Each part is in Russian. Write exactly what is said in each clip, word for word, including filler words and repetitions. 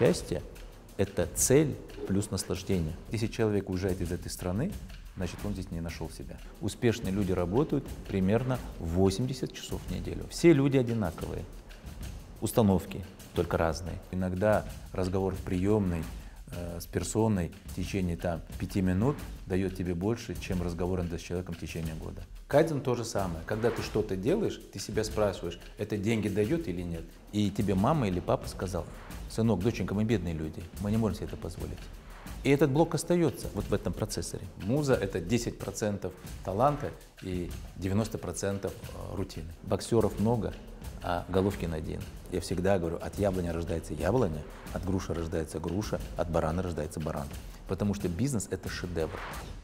счастье – это цель плюс наслаждение. Если человек уезжает из этой страны, значит, он здесь не нашел себя. Успешные люди работают примерно восемьдесят часов в неделю. Все люди одинаковые. Установки только разные. Иногда разговор в приемной э, с персоной в течение там, пяти минут дает тебе больше, чем разговор с человеком в течение года. Кайдзен то же самое. Когда ты что-то делаешь, ты себя спрашиваешь, это деньги дает или нет. И тебе мама или папа сказал: сынок, доченька, мы бедные люди, мы не можем себе это позволить. И этот блок остается вот в этом процессоре. Муза – это десять процентов таланта и девяносто процентов рутины. Боксеров много, а Головкин один. Я всегда говорю, от яблони рождается яблоня, от груши рождается груша, от барана рождается баран. Потому что бизнес – это шедевр.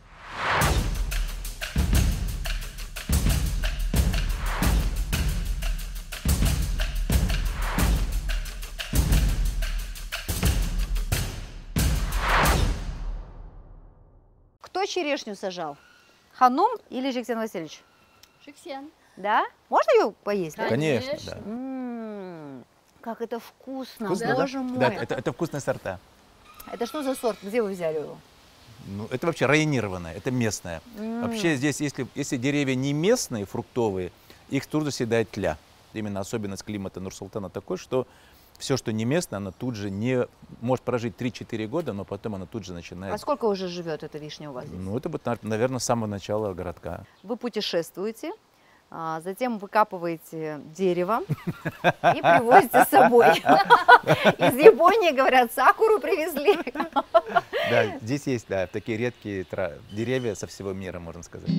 Кто черешню сажал? Ханум или Жексен Васильевич? Жексен. Да? Можно ее поесть? Конечно, Конечно. да. М-м, как это вкусно, Вкусно, боже да? мой. Да, это, это вкусные сорта. Это что за сорт? Где вы взяли его? Ну, это вообще районированное, это местное. М. Вообще здесь, если, если деревья не местные, фруктовые, их трудно съедает тля. Именно особенность климата Нур-Султана такой, что все, что не местное, оно тут же не может прожить три-четыре года, но потом оно тут же начинает. А сколько уже живет эта вишня у вас здесь? Ну, это, вот, наверное, с самого начала городка. Вы путешествуете, а, затем выкапываете дерево и привозите с собой. Из Японии, говорят, сакуру привезли. Да, здесь есть, да, такие редкие тра- деревья со всего мира, можно сказать.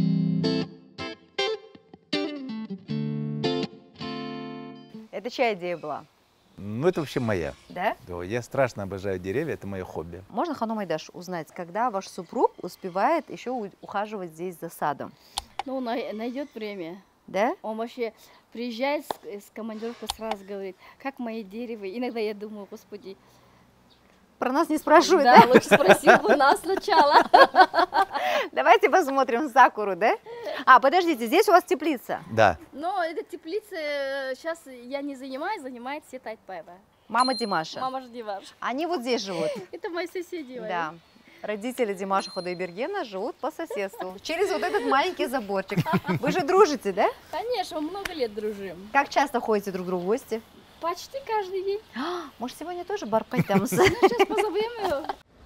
Это чья идея была? Ну, это вообще моя. Да? Да, я страшно обожаю деревья, это мое хобби. Можно, Ханум Айдаш, узнать, когда ваш супруг успевает еще у- ухаживать здесь за садом? Ну, най- найдет время. Да? Он вообще приезжает с, с командировки, сразу говорит, как мои дерева. Иногда я думаю, господи, Про нас не спрашивают, да, да? лучше спросил бы нас сначала. Давайте посмотрим сакуру, да? А, подождите, здесь у вас теплица. Да. Но эта теплица сейчас я не занимаюсь, занимается Сета Айтпаева. Мама Димаша. Мама же Димаш. Они вот здесь живут. Это мои соседи. мои. Да. Родители Димаша Худайбергена живут по соседству. Через вот этот маленький заборчик. Вы же дружите, да? Конечно, мы много лет дружим. Как часто ходите друг к другу в гости? Почти каждый день. А, может, сегодня тоже бар пойдем? Сейчас позовем ее.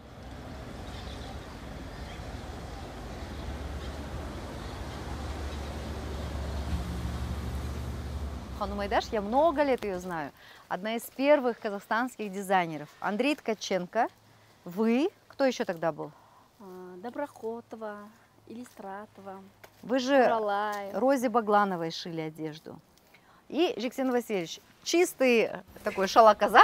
Ханум Айдаш, я много лет ее знаю. Одна из первых казахстанских дизайнеров. Андрей Ткаченко, вы. Кто еще тогда был? А, Доброхотова, Иллистратова, Вы же Уралаев. Розе Баглановой шили одежду. И Жексен Васильевич, чистый такой шалаказа,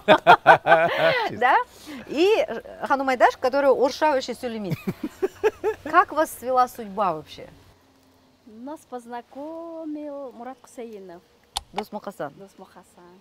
да? И Ханум Айдаш, который уршавающий сюлемит. Как вас свела судьба вообще? Нас познакомил Мурат Кусаинов, Досму Хасан. Досму Хасан.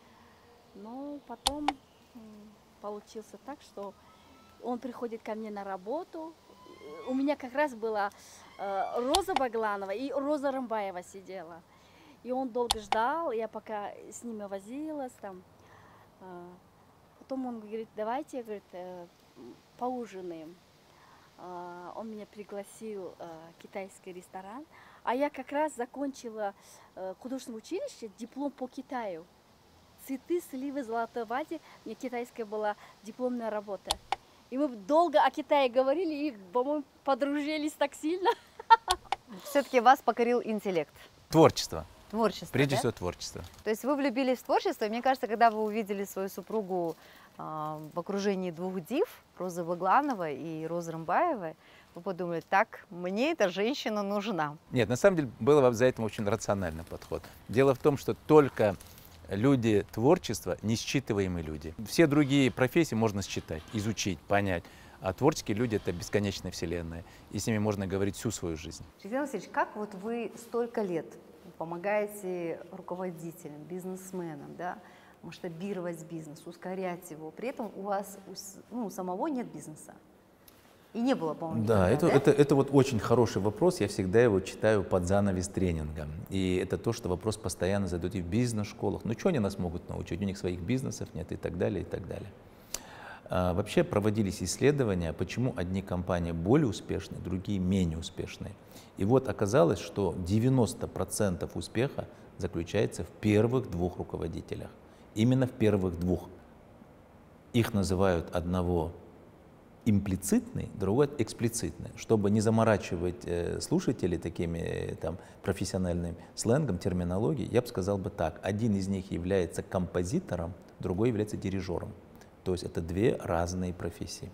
Но потом м, получился так, что он приходит ко мне на работу. У меня как раз была э, Роза Багланова и Роза Рымбаева сидела. И он долго ждал, я пока с ними возилась там. Э, потом он говорит, давайте, говорит, э, поужинаем. Э, он меня пригласил э, в китайский ресторан. А я как раз закончила э, художественное училище, диплом по Китаю. Цветы, сливы, золотой вазе. У меня китайская была дипломная работа. И мы долго о Китае говорили, и, по-моему, подружились так сильно. Все-таки вас покорил интеллект, Творчество. творчество. Прежде да? всего, творчество. То есть вы влюбились в творчество, и мне кажется, когда вы увидели свою супругу а, в окружении двух див, Розы Баглановой и Розы Рымбаевой, вы подумали, так, мне эта женщина нужна. Нет, на самом деле был за этим очень рациональный подход. Дело в том, что только люди творчества несчитываемые люди. Все другие профессии можно считать, изучить, понять. А творческие люди – это бесконечная вселенная. И с ними можно говорить всю свою жизнь. Жексен Васильевич, как вот вы столько лет помогаете руководителям, бизнесменам, да, масштабировать бизнес, ускорять его, при этом у вас ну, у самого нет бизнеса? И не было, по-моему, Да, никогда, это, да? Это, это вот очень хороший вопрос, я всегда его читаю под занавес тренинга. И это то, что вопрос постоянно задают и в бизнес-школах. Ну, что они нас могут научить? У них своих бизнесов нет и так далее, и так далее. А, вообще проводились исследования, почему одни компании более успешны, другие менее успешные. И вот оказалось, что девяносто процентов успеха заключается в первых двух руководителях. Именно в первых двух. Их называют одного имплицитный, другой эксплицитный. Чтобы не заморачивать э, слушателей такими э, там, профессиональным сленгом, терминологией, я бы сказал бы так. Один из них является композитором, другой является дирижером. То есть это две разные профессии.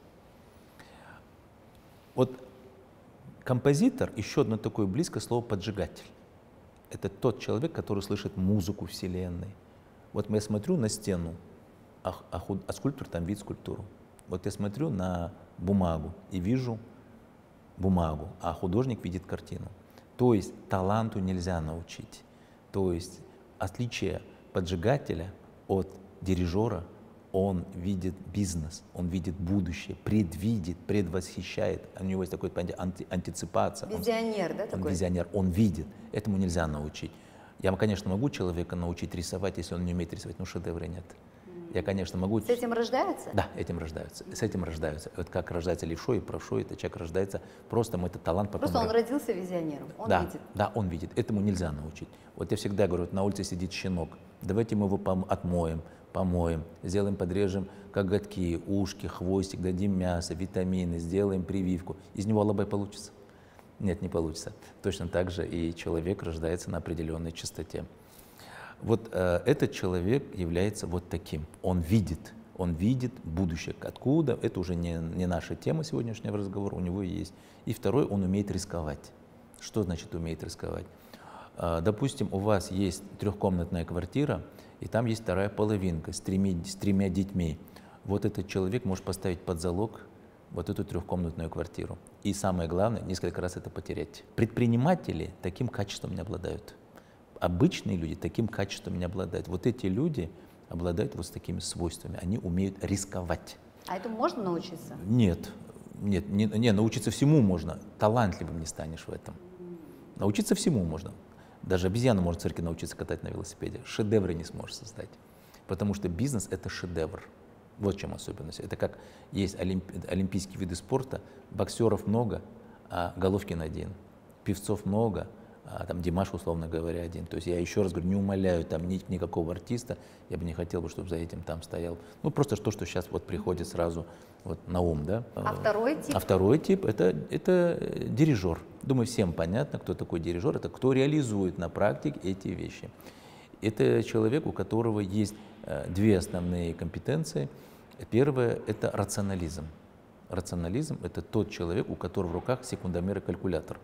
Вот композитор, еще одно такое близкое слово поджигатель. Это тот человек, который слышит музыку Вселенной. Вот я смотрю на стену, а, а, худ, а скульптор там видит скульптуру. Вот я смотрю на бумагу и вижу бумагу, а художник видит картину. То есть таланту нельзя научить. То есть отличие поджигателя от дирижера, он видит бизнес, он видит будущее, предвидит, предвосхищает. У него есть такое понятие анти, антиципация. Визионер, он, да, он такой? Визионер, он видит. Этому нельзя научить. Я, конечно, могу человека научить рисовать, если он не умеет рисовать, но шедевра нет. Я, конечно, могу... С этим рождаются? Да, этим рождаются. С этим рождаются. Вот как рождается левшой и правшой, это человек рождается, просто мы этот талант потом... Просто он родился визионером, он да, видит. Да, он видит. Этому нельзя научить. Вот я всегда говорю, вот на улице сидит щенок, давайте мы его пом- отмоем, помоем, сделаем, подрежем коготки, ушки, хвостик, дадим мясо, витамины, сделаем прививку. Из него алабай получится? Нет, не получится. Точно так же и человек рождается на определенной частоте. Вот э, этот человек является вот таким. Он видит, он видит будущее. Откуда? Это уже не, не наша тема сегодняшнего разговора, у него есть. И второй, он умеет рисковать. Что значит умеет рисковать? Э, допустим, у вас есть трехкомнатная квартира, и там есть вторая половинка с тремя, с тремя детьми. Вот этот человек может поставить под залог вот эту трехкомнатную квартиру. И самое главное, несколько раз это потерять. Предприниматели таким качеством не обладают. Обычные люди таким качеством не обладают. Вот эти люди обладают вот с такими свойствами. Они умеют рисковать. А этому можно научиться? Нет, нет, не, не, научиться всему можно. Талантливым не станешь в этом. Научиться всему можно. Даже обезьяна может в цирке научиться катать на велосипеде. Шедевры не сможешь создать. Потому что бизнес — это шедевр. Вот в чем особенность. Это как есть олимп, олимпийские виды спорта. Боксеров много, а Головкин один. Певцов много, а там Димаш, условно говоря, один. То есть я еще раз говорю, не умаляю там ни, никакого артиста, я бы не хотел, бы, чтобы за этим там стоял. Ну, просто то, что сейчас вот приходит сразу вот на ум, да. А второй тип? А второй тип это, — это дирижер. Думаю, всем понятно, кто такой дирижер. Это кто реализует на практике эти вещи. Это человек, у которого есть две основные компетенции. Первое — это рационализм. Рационализм — это тот человек, у которого в руках секундомер и калькулятор.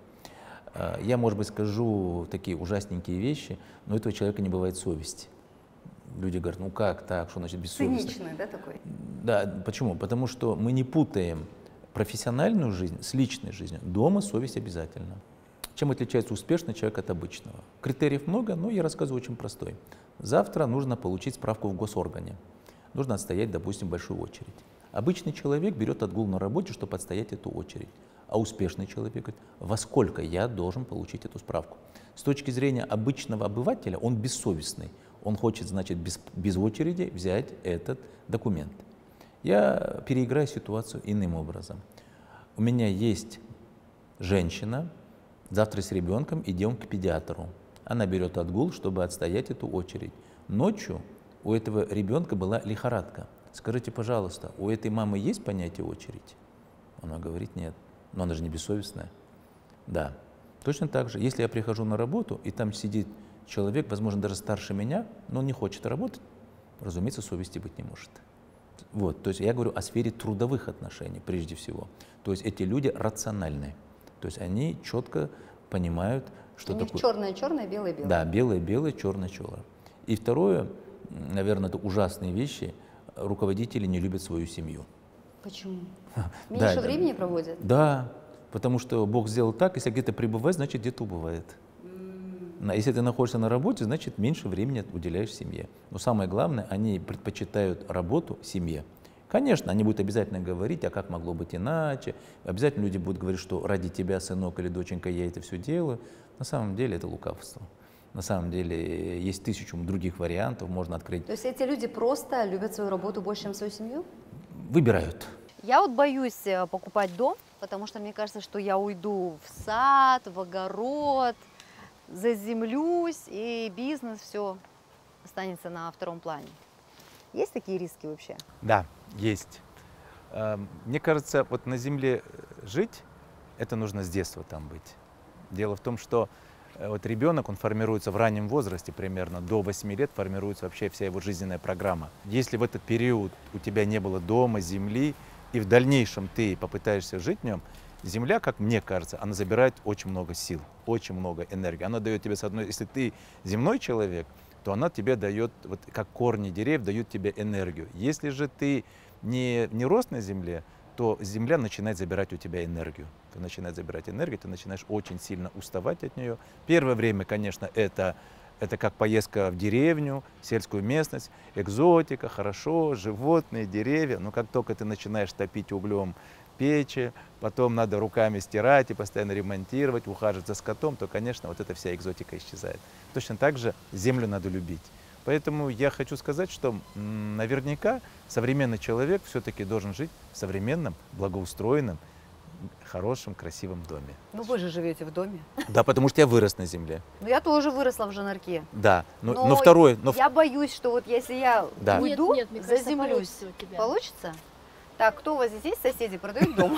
Я, может быть, скажу такие ужасненькие вещи, но у этого человека не бывает совести. Люди говорят, ну как так, что значит бессовестно? Циничный, да, такой? Да, почему? Потому что мы не путаем профессиональную жизнь с личной жизнью. Дома совесть обязательно. Чем отличается успешный человек от обычного? Критериев много, но я рассказываю очень простой. Завтра нужно получить справку в госоргане. Нужно отстоять, допустим, большую очередь. Обычный человек берет отгул на работе, чтобы отстоять эту очередь. А успешный человек говорит, во сколько я должен получить эту справку. С точки зрения обычного обывателя он бессовестный. Он хочет, значит, без, без очереди взять этот документ. Я переиграю ситуацию иным образом. У меня есть женщина, завтра с ребенком идем к педиатру. Она берет отгул, чтобы отстоять эту очередь. Ночью у этого ребенка была лихорадка. Скажите, пожалуйста, у этой мамы есть понятие очередь? Она говорит, нет. Но она же не бессовестная. Да. Точно так же, если я прихожу на работу, и там сидит человек, возможно, даже старше меня, но он не хочет работать, разумеется, совести быть не может. Вот, то есть я говорю о сфере трудовых отношений прежде всего. То есть эти люди рациональные. То есть они четко понимают, что у них такое... черное-черное, белое-белое. Да, белое-белое, черное-черное. И второе, наверное, это ужасные вещи. Руководители не любят свою семью. Почему? Меньше да, времени проводят? Да, потому что Бог сделал так, если где-то пребывает, значит где-то убывает. Mm. Если ты находишься на работе, значит меньше времени уделяешь семье. Но самое главное, они предпочитают работу семье. Конечно, они будут обязательно говорить, а как могло быть иначе. Обязательно люди будут говорить, что ради тебя, сынок или доченька, я это все делаю. На самом деле это лукавство. На самом деле есть тысячу других вариантов, можно открыть. То есть эти люди просто любят свою работу больше, чем свою семью? выбирают. Я вот боюсь э, покупать дом, потому что мне кажется, что я уйду в сад, в огород, заземлюсь, и бизнес, все останется на втором плане. Есть такие риски вообще? Да, есть. Э, Мне кажется, вот на земле жить, это нужно с детства там быть. Дело в том, что э, вот ребенок, он формируется в раннем возрасте, примерно до восьми лет, формируется вообще вся его жизненная программа. Если в этот период у тебя не было дома, земли, и в дальнейшем ты попытаешься жить в нем, земля, как мне кажется, она забирает очень много сил, очень много энергии. Она дает тебе, с одной, если ты земной человек, то она тебе дает, вот как корни деревьев, дают тебе энергию. Если же ты не, не рос на земле, то земля начинает забирать у тебя энергию. Ты начинаешь забирать энергию, ты начинаешь очень сильно уставать от нее. Первое время, конечно, это, это как поездка в деревню, сельскую местность, экзотика, хорошо, животные, деревья. Но как только ты начинаешь топить углем печи, потом надо руками стирать и постоянно ремонтировать, ухаживать за скотом, то, конечно, вот эта вся экзотика исчезает. Точно так же землю надо любить. Поэтому я хочу сказать, что м, наверняка современный человек все-таки должен жить в современном, благоустроенном, хорошем, красивом доме. Ну вы же живете в доме. Да, потому что я вырос на земле. Ну я тоже выросла в Жанарке. Да, но, Но но второй... Но... Я боюсь, что вот если я Да. уйду, Нет, нет, мне кажется, заземлюсь. получится у тебя. Получится? Так, кто у вас здесь есть соседи, продают дом?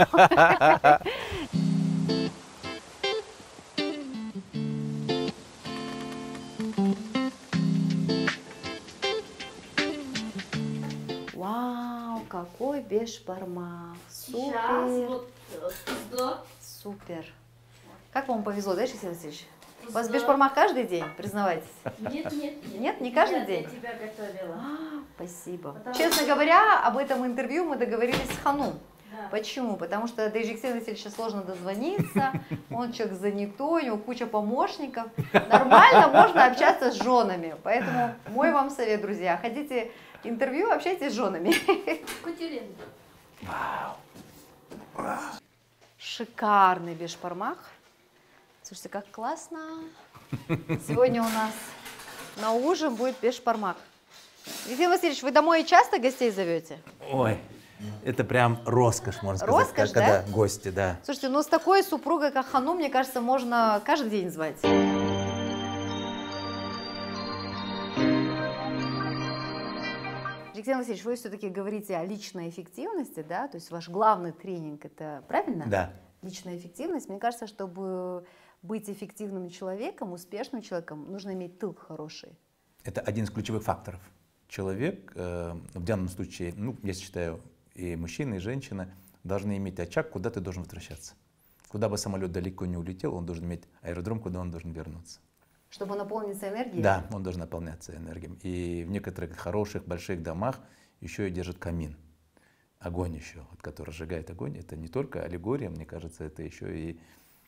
Вау, какой бешбармак. Супер, супер. Как вам повезло, да, Алексей Васильевич? У вас бешбармак каждый день, признавайтесь? Нет, нет, нет. Нет, не каждый Я день? для тебя готовила. А, спасибо. Потому Честно говоря, об этом интервью мы договорились с Ханум. Да. Почему? Потому что до Алексея Васильевича сложно дозвониться, он человек занятой, у него куча помощников. Нормально можно общаться с женами. Поэтому мой вам совет, друзья, хотите интервью, общайтесь с женами. Кутюрин. Шикарный бешбармак. Слушайте, как классно. Сегодня у нас на ужин будет бешбармак. Алексей Васильевич, вы домой часто гостей зовете? Ой, это прям роскошь, можно сказать. Роскошь, когда да? гости, да. Слушайте, ну с такой супругой, как Ханум, мне кажется, можно каждый день звать. Алексей Васильевич, вы все-таки говорите о личной эффективности, да? То есть ваш главный тренинг, это правильно? Да. Личная эффективность. Мне кажется, чтобы быть эффективным человеком, успешным человеком, нужно иметь тыл хороший. Это один из ключевых факторов. Человек, э, в данном случае, ну, я считаю, и мужчина, и женщина должны иметь очаг, куда ты должен возвращаться. Куда бы самолет далеко не улетел, он должен иметь аэродром, куда он должен вернуться. Чтобы наполниться энергией? Да, он должен наполняться энергией. И в некоторых хороших, больших домах еще и держит камин. Огонь еще, вот, который сжигает огонь. Это не только аллегория, мне кажется, это еще и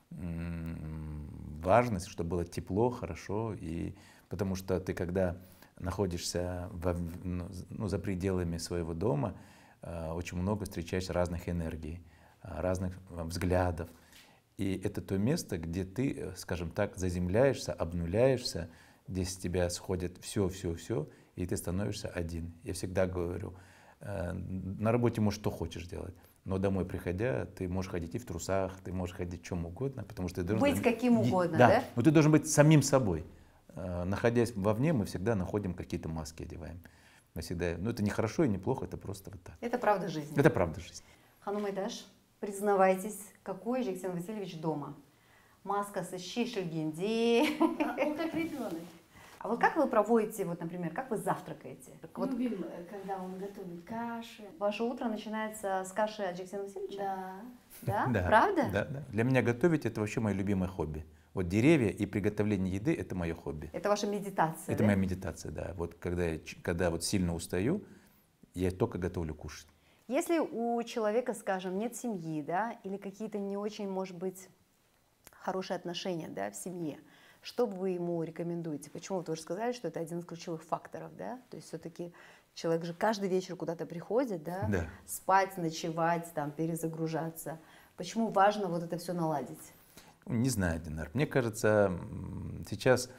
м- важность, чтобы было тепло, хорошо. И, потому что ты, когда находишься во, ну, за пределами своего дома, э, очень много встречаешь разных энергий, разных взглядов. И это то место, где ты, скажем так, заземляешься, обнуляешься, где с тебя сходит все-все-все, и ты становишься один. Я всегда говорю, э, на работе можешь что хочешь делать, но домой приходя, ты можешь ходить и в трусах, ты можешь ходить чем угодно, потому что ты должен... Быть каким угодно, да? да? Но ты должен быть самим собой. Э, находясь вовне, мы всегда находим какие-то маски, одеваем. Мы всегда... Ну это не хорошо и не плохо, это просто вот так. Это правда жизни. Это правда жизнь. Ханум Айдаш, признавайтесь, какой же Алексей Васильевич дома? Маска со щишельгенди. А он как ребенок. А вот как вы проводите, вот, например, как вы завтракаете? Вот Любим, когда он готовит каши. ваше утро начинается с каши от Алексея Васильевича? Да. Да? Да, Правда? Да, да. Для меня готовить это вообще мое любимое хобби. Вот деревья и приготовление еды это мое хобби. Это ваша медитация, Это да? моя медитация, да. Вот когда я, ч- когда вот сильно устаю, я только готовлю кушать. Если у человека, скажем, нет семьи, да, или какие-то не очень, может быть, хорошие отношения, да, в семье, что бы вы ему рекомендуете? Почему вы уже сказали, что это один из ключевых факторов, да? То есть все-таки человек же каждый вечер куда-то приходит, да, Да. спать, ночевать, там, перезагружаться. Почему важно вот это все наладить? Не знаю, Динар. Мне кажется, м, сейчас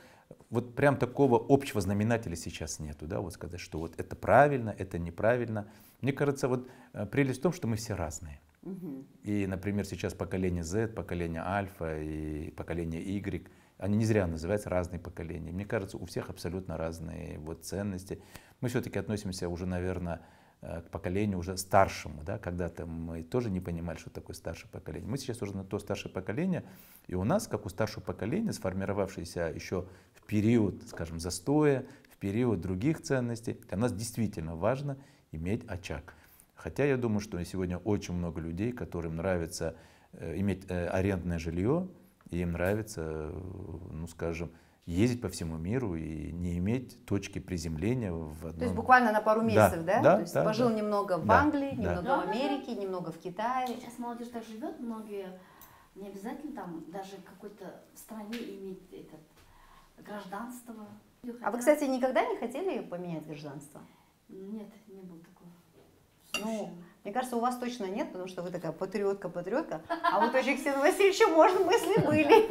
вот прям такого общего знаменателя сейчас нету, да, вот сказать, что вот это правильно, это неправильно. Мне кажется, вот прелесть в том, что мы все разные. Угу. И, например, сейчас поколение Z, поколение Альфа и поколение Y, они не зря называются разные поколения. Мне кажется, у всех абсолютно разные вот ценности. Мы все-таки относимся уже, наверное, к поколению уже старшему, да, когда-то мы тоже не понимали, что такое старшее поколение. Мы сейчас уже на то старшее поколение, и у нас, как у старшего поколения, сформировавшееся еще в период, скажем, застоя, в период других ценностей, для нас действительно важно иметь очаг. Хотя я думаю, что сегодня очень много людей, которым нравится э, иметь э, арендное жилье, и им нравится, э, ну скажем, ездить по всему миру и не иметь точки приземления в одном... То есть буквально на пару месяцев, да? Да, да. То есть да, пожил да. немного в да, Англии, да. немного Да, в Америке, да. немного в Китае. Сейчас молодежь так живет, многие не обязательно там даже какой-то в стране иметь этот, гражданство. А вы, кстати, никогда не хотели поменять гражданство? Нет, не было такого. Ну, мне кажется, у вас точно нет, потому что вы такая патриотка-патриотка. А вот у Жексена Васильевича, может, мысли были.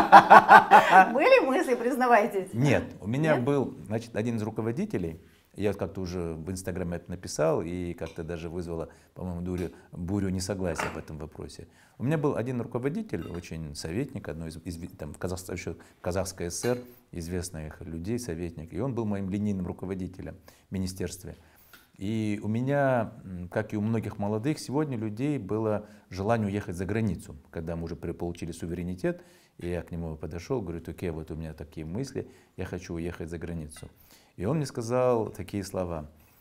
Были мысли, признавайтесь? Нет, у меня был, значит, один из руководителей, я как-то уже в Инстаграме это написал и как-то даже вызвала, по-моему, бурю, бурю несогласия в этом вопросе. У меня был один руководитель, очень советник, одной из, из там, в Казах, еще Казахской ССР, известных людей, советник, и он был моим линейным руководителем в министерстве. И у меня, как и у многих молодых, сегодня людей было желание уехать за границу. Когда мы уже получили суверенитет, и я к нему подошел, говорю, окей, вот у меня такие мысли, я хочу уехать за границу. И он мне сказал такие слова.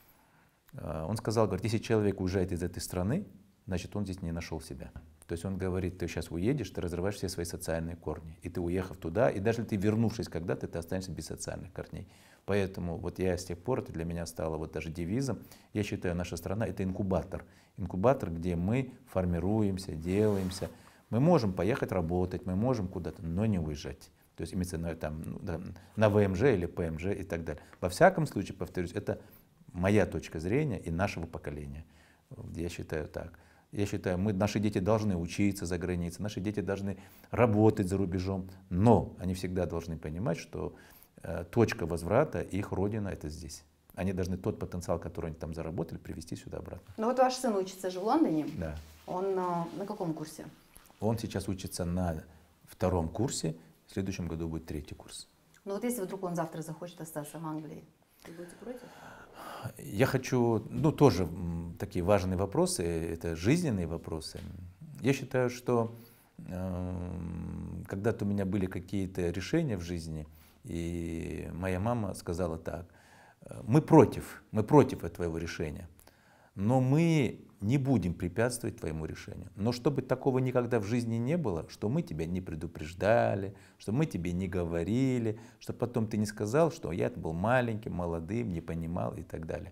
Он сказал, говорит, если человек уезжает из этой страны, значит, он здесь не нашел себя. То есть он говорит, ты сейчас уедешь, ты разрываешь все свои социальные корни. И ты, уехав туда, и даже ты вернувшись когда-то, ты останешься без социальных корней. Поэтому вот я с тех пор, это для меня стало вот даже девизом, я считаю, наша страна — это инкубатор. Инкубатор, где мы формируемся, делаемся. Мы можем поехать работать, мы можем куда-то, но не уезжать. То есть имеется на, там, ну, да, на ВМЖ или ПМЖ и так далее. Во всяком случае, повторюсь, это моя точка зрения и нашего поколения. Я считаю так. Я считаю, мы, наши дети должны учиться за границей, наши дети должны работать за рубежом, но они всегда должны понимать, что э, точка возврата, их родина — это здесь. Они должны тот потенциал, который они там заработали, привести сюда обратно. Ну вот ваш сын учится же в Лондоне. Да. Он на, на каком курсе? Он сейчас учится на втором курсе, в следующем году будет третий курс. Ну вот если вдруг он завтра захочет остаться в Англии, вы будете против? Я хочу, ну тоже такие важные вопросы, это жизненные вопросы. Я считаю, что э, когда-то у меня были какие-то решения в жизни, и моя мама сказала так: мы против, мы против твоего решения, но мы не будем препятствовать твоему решению. Но чтобы такого никогда в жизни не было, что мы тебя не предупреждали, что мы тебе не говорили, что потом ты не сказал, что я был маленьким, молодым, не понимал и так далее.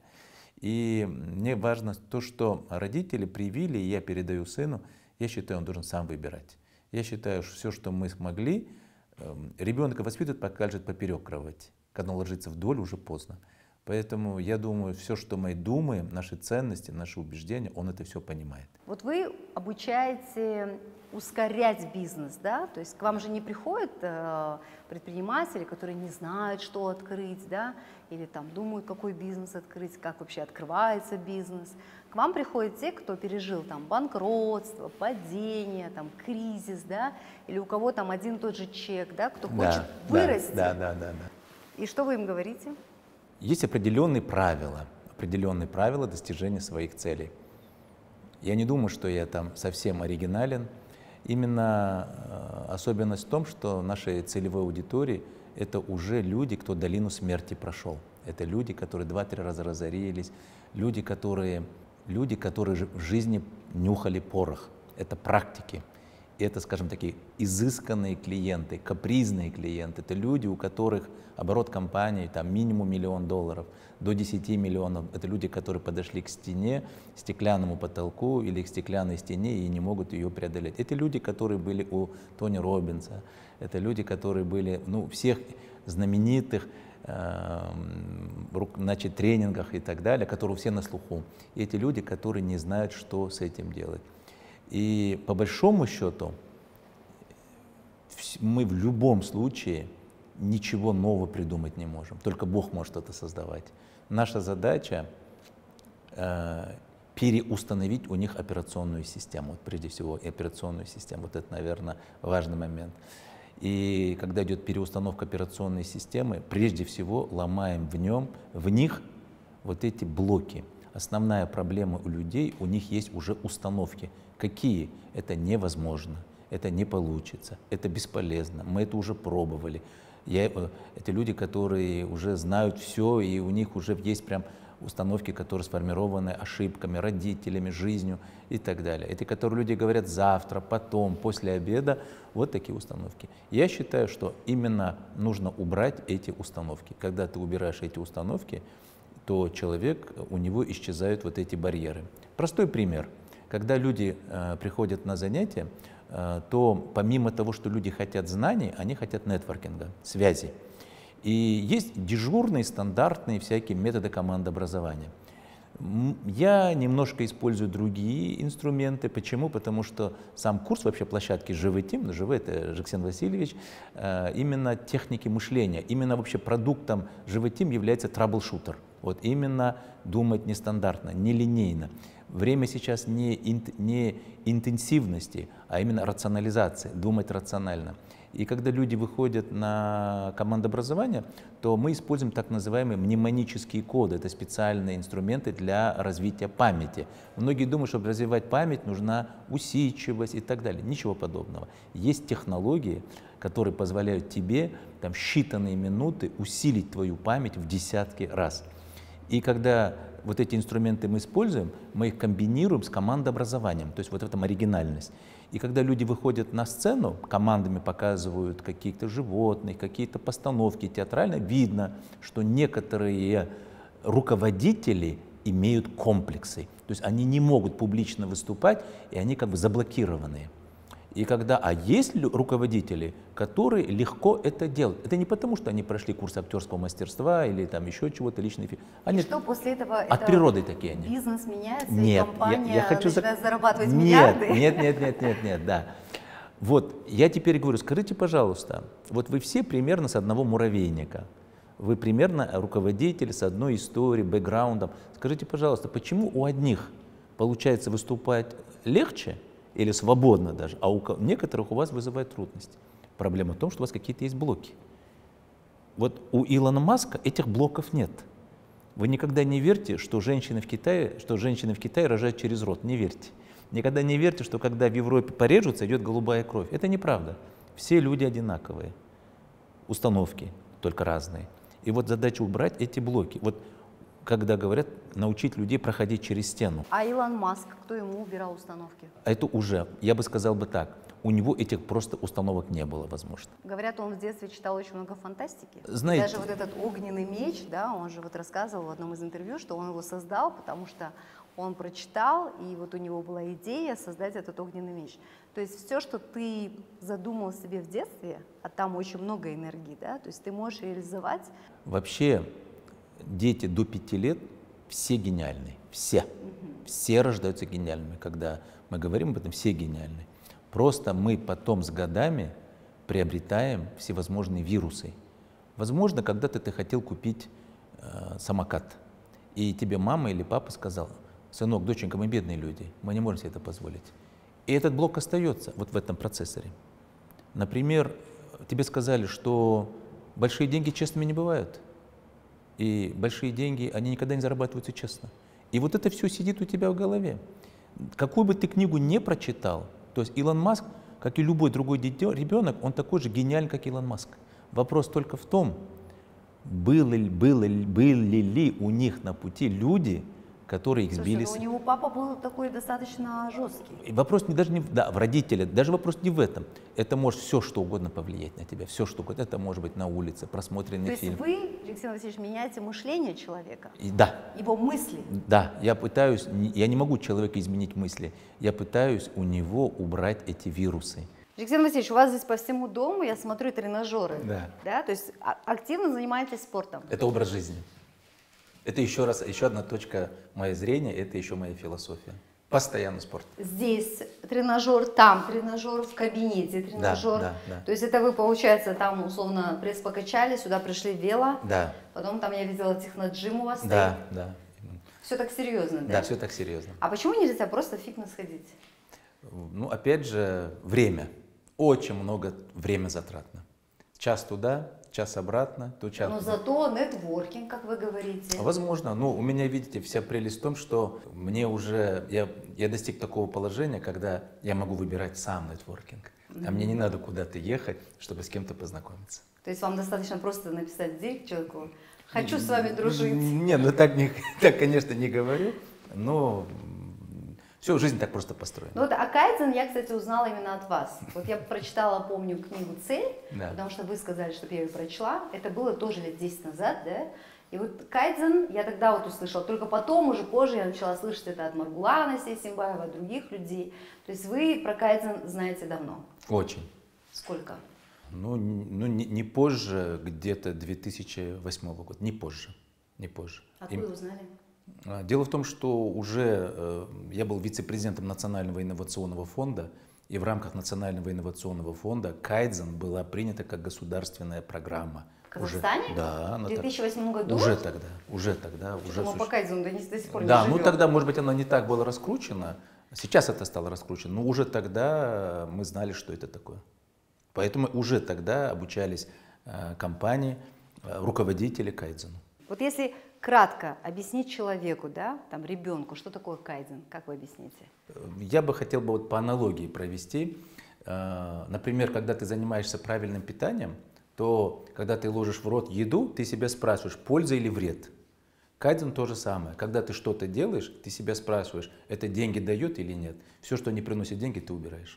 И мне важно то, что родители привили, и я передаю сыну, я считаю, он должен сам выбирать. Я считаю, что все, что мы смогли, ребенка воспитывать, пока лежит поперек кровати. Когда он ложится вдоль, уже поздно. Поэтому я думаю, все, что мы думаем, наши ценности, наши убеждения, он это все понимает. Вот вы обучаете ускорять бизнес, да? То есть к вам же не приходят э, предприниматели, которые не знают, что открыть, да? Или там думают, какой бизнес открыть, как вообще открывается бизнес. К вам приходят те, кто пережил там банкротство, падение, там кризис, да? Или у кого там один и тот же чек, да? Кто хочет да, вырасти. Да, да, да, да. И что вы им говорите? Есть определенные правила, определенные правила достижения своих целей. Я не думаю, что я там совсем оригинален. Именно э, особенность в том, что нашей целевой аудитории — это уже люди, кто долину смерти прошел. Это люди, которые два-три раза разорились, люди, которые, люди, которые в жизни нюхали порох. Это практики. И это, скажем, такие изысканные клиенты, капризные клиенты. Это люди, у которых оборот компании там минимум миллион долларов, до десяти миллионов. Это люди, которые подошли к стене, стеклянному потолку или к стеклянной стене и не могут ее преодолеть. Это люди, которые были у Тони Роббинса. Это люди, которые были, ну, всех знаменитых э, значит, тренингах и так далее, которые все на слуху. И эти люди, которые не знают, что с этим делать. И по большому счету мы в любом случае ничего нового придумать не можем. Только Бог может это создавать. Наша задача э, переустановить у них операционную систему. Вот прежде всего операционную систему. Вот это, наверное, важный момент. И когда идет переустановка операционной системы, прежде всего ломаем в нем, в них вот эти блоки. Основная проблема у людей, у них есть уже установки. Какие? Это невозможно, это не получится, это бесполезно, мы это уже пробовали. Я, это люди, которые уже знают все, и у них уже есть прям установки, которые сформированы ошибками, родителями, жизнью и так далее. Это которые люди говорят завтра, потом, после обеда, вот такие установки. Я считаю, что именно нужно убрать эти установки. Когда ты убираешь эти установки, то человек, у него исчезают вот эти барьеры. Простой пример. Когда люди э, приходят на занятия, э, то помимо того, что люди хотят знаний, они хотят нетворкинга, связи. И есть дежурные, стандартные всякие методы командообразования. Я немножко использую другие инструменты. Почему? Потому что сам курс вообще площадки «Живой Тим», «Живой» — это Жексен Васильевич, именно техники мышления, именно вообще продуктом «Живой Тим» является траблшутер. Вот именно думать нестандартно, нелинейно. Время сейчас не, ин, не интенсивности, а именно рационализации, думать рационально. И когда люди выходят на командообразование, то мы используем так называемые мнемонические коды. Это специальные инструменты для развития памяти. Многие думают, чтобы развивать память, нужна усидчивость и так далее. Ничего подобного. Есть технологии, которые позволяют тебе там, считанные минуты усилить твою память в десятки раз. И когда вот эти инструменты мы используем, мы их комбинируем с командообразованием, то есть вот в этом оригинальность. И когда люди выходят на сцену, командами показывают каких-то животных, какие-то постановки театральные, видно, что некоторые руководители имеют комплексы. То есть они не могут публично выступать, и они как бы заблокированные. И когда, а есть руководители, которые легко это делают. Это не потому, что они прошли курс актерского мастерства или там еще чего-то, личный фильм. Они что после этого от это природы такие они. Бизнес меняется, нет, и компания я, я хочу начинает за... зарабатывать нет, миллиарды? Нет, нет, нет, нет, нет, да. Вот, я теперь говорю, скажите, пожалуйста, вот вы все примерно с одного муравейника. Вы примерно руководители с одной историей, бэкграундом. Скажите, пожалуйста, почему у одних получается выступать легче, или свободно даже, а у некоторых у вас вызывает трудности. Проблема в том, что у вас какие-то есть блоки. Вот у Илона Маска этих блоков нет. Вы никогда не верьте, что женщины в Китае, что женщины в Китае рожают через рот. Не верьте. Никогда не верьте, что когда в Европе порежутся, идет голубая кровь. Это неправда. Все люди одинаковые. Установки только разные. И вот задача убрать эти блоки. Вот когда говорят, научить людей проходить через стену. А Илон Маск, кто ему убирал установки? Это уже, я бы сказал бы так, у него этих просто установок не было, возможно. Говорят, он в детстве читал очень много фантастики. Знаете, даже вот этот огненный меч, да, он же вот рассказывал в одном из интервью, что он его создал, потому что он прочитал, и вот у него была идея создать этот огненный меч. То есть все, что ты задумал себе в детстве, а там очень много энергии, да, то есть ты можешь реализовать. Вообще, дети до пяти лет все гениальны, все. Mm-hmm. Все рождаются гениальными. Когда мы говорим об этом, все гениальны. Просто мы потом с годами приобретаем всевозможные вирусы. Возможно, когда-то ты хотел купить э, самокат, и тебе мама или папа сказал: сынок, доченька, мы бедные люди, мы не можем себе это позволить. И этот блок остается вот в этом процессоре. Например, тебе сказали, что большие деньги честными не бывают. И большие деньги, они никогда не зарабатываются честно. И вот это все сидит у тебя в голове. Какую бы ты книгу не прочитал, то есть Илон Маск, как и любой другой ребенок, он такой же гениален, как Илон Маск. Вопрос только в том, было ли, было ли, были ли у них на пути люди, которые их сбили. Слушай, ну, у него папа был такой достаточно жесткий. И вопрос не, даже не да, в родителях, даже вопрос не в этом. Это может все что угодно повлиять на тебя, все что угодно. Это может быть на улице, просмотренный То фильм. То есть вы, Жексен Васильевич, меняете мышление человека? И, да. Его мысли? Да, я пытаюсь, я не могу человека изменить мысли, я пытаюсь у него убрать эти вирусы. Жексен Васильевич, у вас здесь по всему дому, я смотрю, тренажеры. Да. Да? То есть активно занимаетесь спортом? Это образ жизни. Это еще раз, еще одна точка моей зрения, это еще моя философия. Постоянно спорт. Здесь тренажер, там тренажер, в кабинете тренажер. Да, да, да. То есть это вы, получается, там условно пресс покачали, сюда пришли вело. Да. Потом там я видела техноджим у вас стоит. Да, да. Все так серьезно, да? Да, все так серьезно. А почему нельзя просто в фитнес ходить? Ну, опять же, время. Очень много время затратно. Час туда, час обратно, то час. Но зато нетворкинг, как вы говорите. Возможно, но у меня, видите, вся прелесть в том, что мне уже, я, я достиг такого положения, когда я могу выбирать сам нетворкинг, mm-hmm. а мне не надо куда-то ехать, чтобы с кем-то познакомиться. То есть вам достаточно просто написать в директ человеку: хочу с вами дружить? Нет, ну так, не, так, конечно, не говорю, но все, жизнь так просто построена. Ну вот, а кайдзен я, кстати, узнала именно от вас. Вот я прочитала, помню, книгу «Цель», да. потому что вы сказали, чтобы я ее прочла. Это было тоже лет десять назад, да? И вот кайдзен я тогда вот услышала. Только потом, уже позже, я начала слышать это от Маргулана Сейсимбаева, от других людей. То есть вы про кайдзен знаете давно? Очень. Сколько? Ну, ну не, не позже, где-то две тысячи восьмого года, не позже, не позже. Откуда вы узнали? Дело в том, что уже э, я был вице-президентом Национального инновационного фонда, и в рамках Национального инновационного фонда кайдзен была принята как государственная программа. В Казахстане? Уже, да. В две тысячи восьмом году? Уже тогда, уже тогда. Уже мы суще... по кайдзену до сих пор да, не живем. Ну тогда, может быть, она не так была раскручена, сейчас это стало раскручено, но уже тогда мы знали, что это такое. Поэтому уже тогда обучались э, компании, э, руководители кайдзену. Вот если кратко объяснить человеку, да, там, ребенку, что такое кайдзен, как вы объясните? Я бы хотел бы вот по аналогии провести. Например, когда ты занимаешься правильным питанием, то когда ты ложишь в рот еду, ты себя спрашиваешь, польза или вред. Кайдзен то же самое. Когда ты что-то делаешь, ты себя спрашиваешь, это деньги дает или нет. Все, что не приносит деньги, ты убираешь.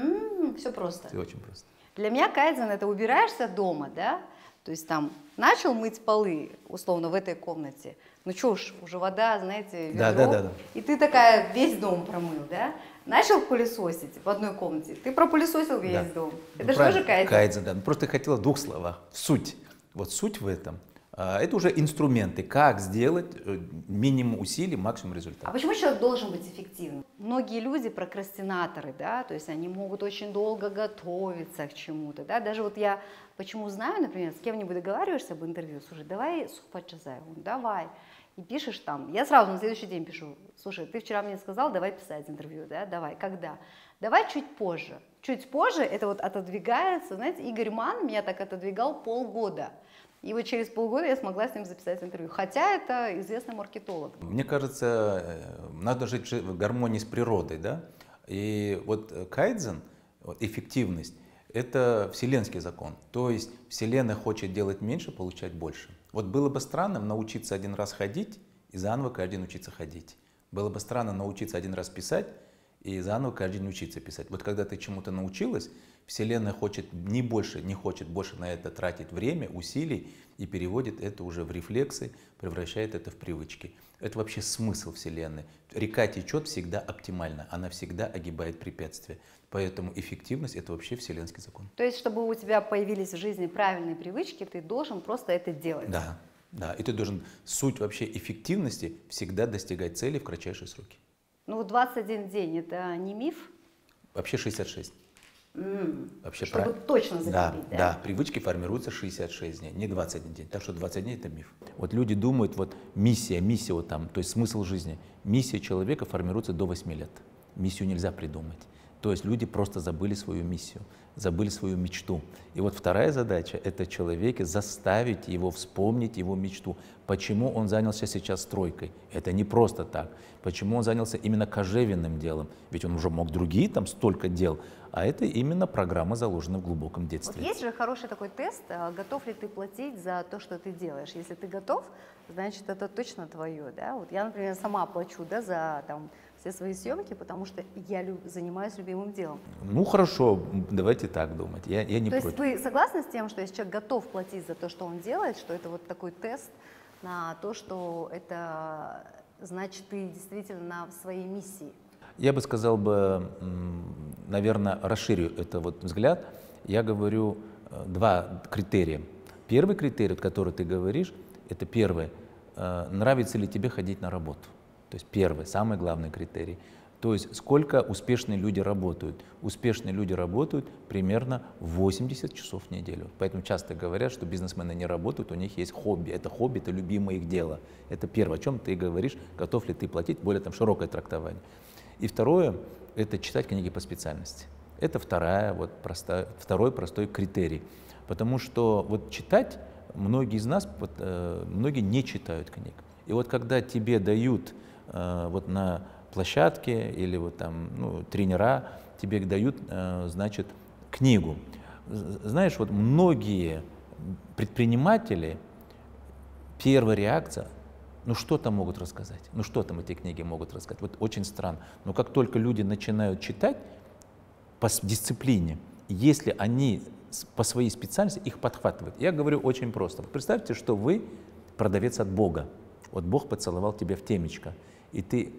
Mm, все просто. Все очень просто. Для меня кайдзен — это убираешься дома, да? То есть там начал мыть полы, условно, в этой комнате. Ну что ж, уже вода, знаете, ведро. Да, да, да, да. И ты такая весь дом промыл, да? Начал пылесосить в одной комнате, ты пропылесосил весь да. дом. Это ну, же тоже кайдзен? Кайдзен, да. Просто хотела в двух словах. Суть. Вот суть в этом. Это уже инструменты, как сделать минимум усилий, максимум результата. А почему человек должен быть эффективным? Многие люди прокрастинаторы, да, то есть они могут очень долго готовиться к чему-то, да, даже вот я почему знаю, например, с кем-нибудь договариваешься об интервью, слушай, давай сухпатчазай, давай, и пишешь там, я сразу на следующий день пишу, слушай, ты вчера мне сказал, давай писать интервью, да, давай, когда? Давай чуть позже, чуть позже, это вот отодвигается, знаете, Игорь Манн меня так отодвигал полгода. И вот через полгода я смогла с ним записать интервью, хотя это известный маркетолог. Мне кажется, надо жить в гармонии с природой, да? И вот кайдзен, вот эффективность, это вселенский закон. То есть Вселенная хочет делать меньше, получать больше. Вот было бы странным научиться один раз ходить и заново каждый день учиться ходить. Было бы странно научиться один раз писать и заново каждый день учиться писать. Вот когда ты чему-то научилась, Вселенная хочет не больше, не хочет больше на это тратить время, усилий и переводит это уже в рефлексы, превращает это в привычки. Это вообще смысл Вселенной. Река течет всегда оптимально, она всегда огибает препятствия. Поэтому эффективность — это вообще вселенский закон. То есть, чтобы у тебя появились в жизни правильные привычки, ты должен просто это делать. Да, да. И ты должен, суть вообще эффективности, всегда достигать цели в кратчайшие сроки. Ну вот двадцать один день — это не миф? Вообще шестьдесят шесть. Mm. Вообще Чтобы прав... точно закрепить, да, да? Да, привычки формируются шестьдесят шесть дней, не двадцать один день. Так что двадцать дней — это миф. Вот люди думают, вот миссия, миссия вот там, то есть смысл жизни. Миссия человека формируется до восьми лет. Миссию нельзя придумать. То есть люди просто забыли свою миссию, забыли свою мечту. И вот вторая задача — это человека заставить его вспомнить его мечту. Почему он занялся сейчас стройкой? Это не просто так. Почему он занялся именно кожевенным делом? Ведь он уже мог другие там столько дел. А это именно программа, заложена в глубоком детстве. Вот есть же хороший такой тест, готов ли ты платить за то, что ты делаешь. Если ты готов, значит, это точно твое. Да? Вот я, например, сама плачу, да, за там, все свои съемки, потому что я люб, занимаюсь любимым делом. Ну хорошо, давайте так думать. Я, я не то против. есть вы согласны с тем, что если человек готов платить за то, что он делает, что это вот такой тест на то, что это значит, ты действительно в своей миссии? Я бы сказал бы, наверное, расширю этот вот взгляд. Я говорю два критерия. Первый критерий, о котором ты говоришь, это первый, нравится ли тебе ходить на работу. То есть первый, самый главный критерий. То есть сколько успешные люди работают? Успешные люди работают примерно восемьдесят часов в неделю. Поэтому часто говорят, что бизнесмены не работают, у них есть хобби. Это хобби, это любимое их дело. Это первое, о чем ты говоришь, готов ли ты платить, более там широкое трактование. И второе, это читать книги по специальности. Это вторая, вот, простая, второй простой критерий. Потому что вот читать, многие из нас, вот, э, многие не читают книг. И вот когда тебе дают э, вот на площадке или вот там, ну, тренера, тебе дают, э, значит, книгу. Знаешь, вот многие предприниматели, первая реакция, ну что там могут рассказать? Ну что там эти книги могут рассказать? Вот очень странно. Но как только люди начинают читать по дисциплине, если они по своей специальности их подхватывают. Я говорю очень просто. Представьте, что вы продавец от Бога. Вот Бог поцеловал тебя в темечко, и ты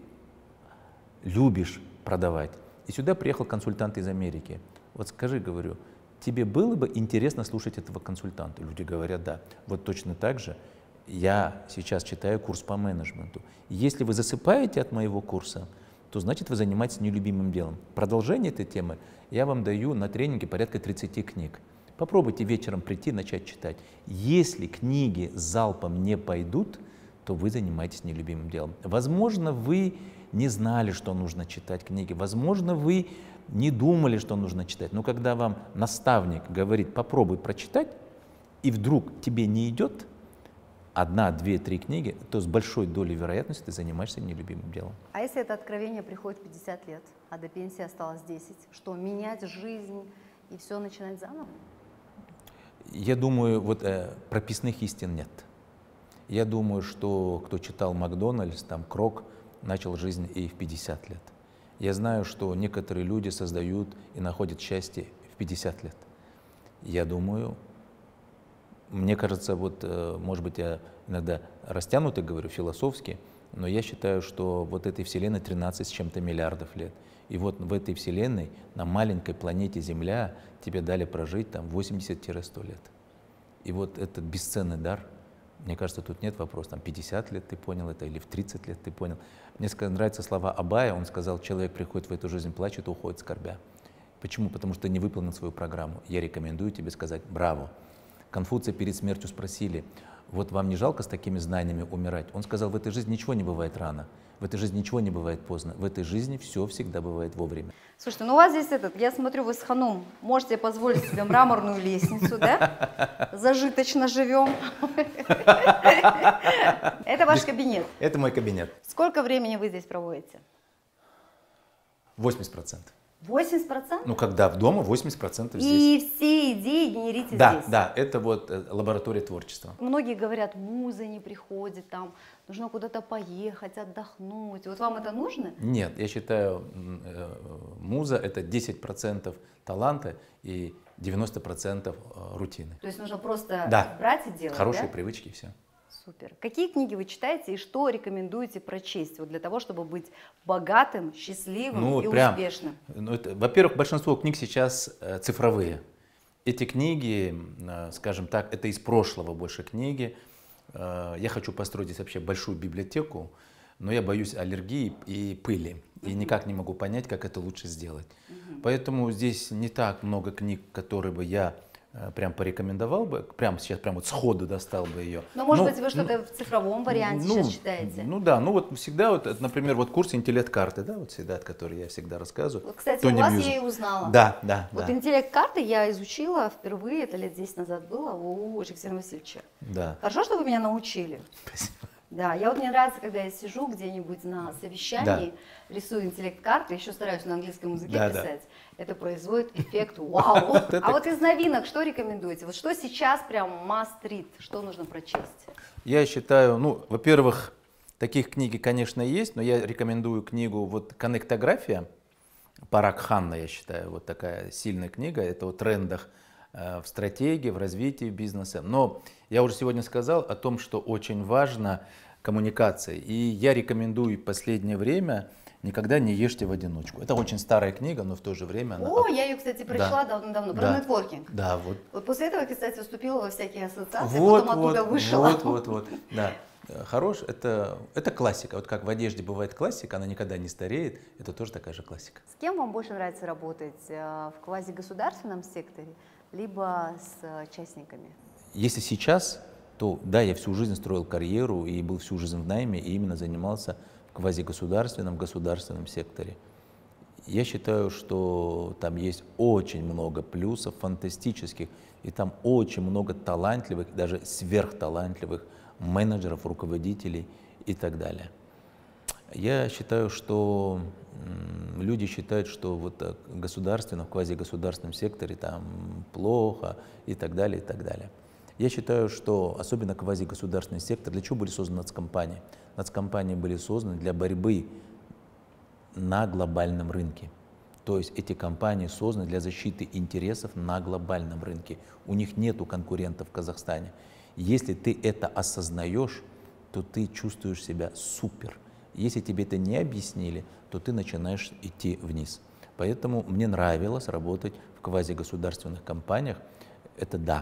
любишь продавать. И сюда приехал консультант из Америки. Вот скажи, говорю, тебе было бы интересно слушать этого консультанта? Люди говорят, да. Вот точно так же я сейчас читаю курс по менеджменту. Если вы засыпаете от моего курса, то значит вы занимаетесь нелюбимым делом. Продолжение этой темы я вам даю на тренинге порядка тридцати книг. Попробуйте вечером прийти, начать читать. Если книги залпом не пойдут, то вы занимаетесь нелюбимым делом. Возможно, вы не знали, что нужно читать книги. Возможно, вы не думали, что нужно читать. Но когда вам наставник говорит, попробуй прочитать, и вдруг тебе не идет одна, две, три книги, то с большой долей вероятности ты занимаешься нелюбимым делом. А если это откровение приходит в пятьдесят лет, а до пенсии осталось десять, что менять жизнь и все начинать заново? Я думаю, вот э, прописных истин нет. Я думаю, что кто читал Макдональдс, там Крок, начал жизнь и в пятьдесят лет. Я знаю, что некоторые люди создают и находят счастье в пятьдесят лет. Я думаю, мне кажется, вот, может быть, я иногда растянуто говорю, философски, но я считаю, что вот этой Вселенной тринадцать с чем-то миллиардов лет. И вот в этой Вселенной, на маленькой планете Земля, тебе дали прожить там восемьдесят-сто лет. И вот этот бесценный дар, мне кажется, тут нет вопроса, там пятьдесят лет ты понял это или в тридцать лет ты понял. Мне нравятся слова Абая, он сказал, человек приходит в эту жизнь, плачет, уходит скорбя. Почему? Потому что не выполнил свою программу. Я рекомендую тебе сказать браво. Конфуция перед смертью спросили, вот вам не жалко с такими знаниями умирать? Он сказал, в этой жизни ничего не бывает рано, в этой жизни ничего не бывает поздно, в этой жизни все всегда бывает вовремя. Слушайте, ну у вас здесь этот, я смотрю, вы с Ханум можете позволить себе мраморную лестницу, да? Зажиточно живем. Это ваш кабинет. Это мой кабинет. Сколько времени вы здесь проводите? восемьдесят процентов. восемьдесят процентов? Ну, когда в дома, восемьдесят процентов здесь. И все идеи генерите да, здесь? Да, да, это вот лаборатория творчества. Многие говорят, муза не приходит, там, нужно куда-то поехать, отдохнуть. Вот вам это нужно? Нет, я считаю, муза – это десять процентов таланта и девяносто процентов рутины. То есть нужно просто да. брать и делать, Хорошие да? привычки и все. Супер. Какие книги вы читаете и что рекомендуете прочесть вот для того, чтобы быть богатым, счастливым ну, и прям, успешным? Ну, это, во-первых, большинство книг сейчас э, цифровые. Эти книги, э, скажем так, это из прошлого больше книги. Э, я хочу построить здесь вообще большую библиотеку, но я боюсь аллергии и пыли. И никак не могу понять, как это лучше сделать. Uh-huh. Поэтому здесь не так много книг, которые бы я прям порекомендовал бы, прям сейчас прям вот сходу достал бы ее. Но может ну, быть вы что-то ну, в цифровом варианте ну, сейчас читаете? Ну да, ну вот всегда вот, например, вот курс интеллект-карты, да, вот всегда, который я всегда рассказываю. Вот, кстати, Тони у вас Мьюзик. я и узнала. Да, да, Вот да. интеллект-карты я изучила впервые, это лет десять назад было, у Жексена Васильевича. Да. Хорошо, что вы меня научили. Спасибо. Да, я вот мне нравится, когда я сижу где-нибудь на совещании, да. рисую интеллект-карты, еще стараюсь на английском языке да, писать. Да. Это производит эффект вау. А вот из новинок что рекомендуете? Вот что сейчас прям must read, что нужно прочесть? Я считаю, ну, во-первых, таких книг, конечно, есть, но я рекомендую книгу вот «Коннектография» Параг Ханна, я считаю, вот такая сильная книга, это о трендах в стратегии, в развитии бизнеса. Но я уже сегодня сказал о том, что очень важна коммуникация. И я рекомендую в последнее время «Никогда не ешьте в одиночку». Это очень старая книга, но в то же время она... О, я ее, кстати, прочла да. давно-давно, про да. нетворкинг. Да, вот. Вот после этого, кстати, вступила во всякие ассоциации, вот, потом вот, оттуда вышла. Вот, вот, вот, да. Хорош, это, это классика. Вот как в одежде бывает классика, она никогда не стареет, это тоже такая же классика. С кем вам больше нравится работать? В квазигосударственном секторе, либо с частниками? Если сейчас, то да, я всю жизнь строил карьеру и был всю жизнь в найме, и именно занимался в квазигосударственном, государственном секторе. Я считаю, что там есть очень много плюсов, фантастических, и там очень много талантливых, даже сверхталантливых менеджеров, руководителей и так далее. Я считаю, что м, люди считают, что вот в государственном, в квазигосударственном секторе там плохо и так далее, и так далее. Я считаю, что особенно квазигосударственный сектор, для чего были созданы нацкомпании? Нацкомпании были созданы для борьбы на глобальном рынке. То есть эти компании созданы для защиты интересов на глобальном рынке. У них нету конкурентов в Казахстане. Если ты это осознаешь, то ты чувствуешь себя супер. Если тебе это не объяснили, то ты начинаешь идти вниз. Поэтому мне нравилось работать в квазигосударственных компаниях. Это да.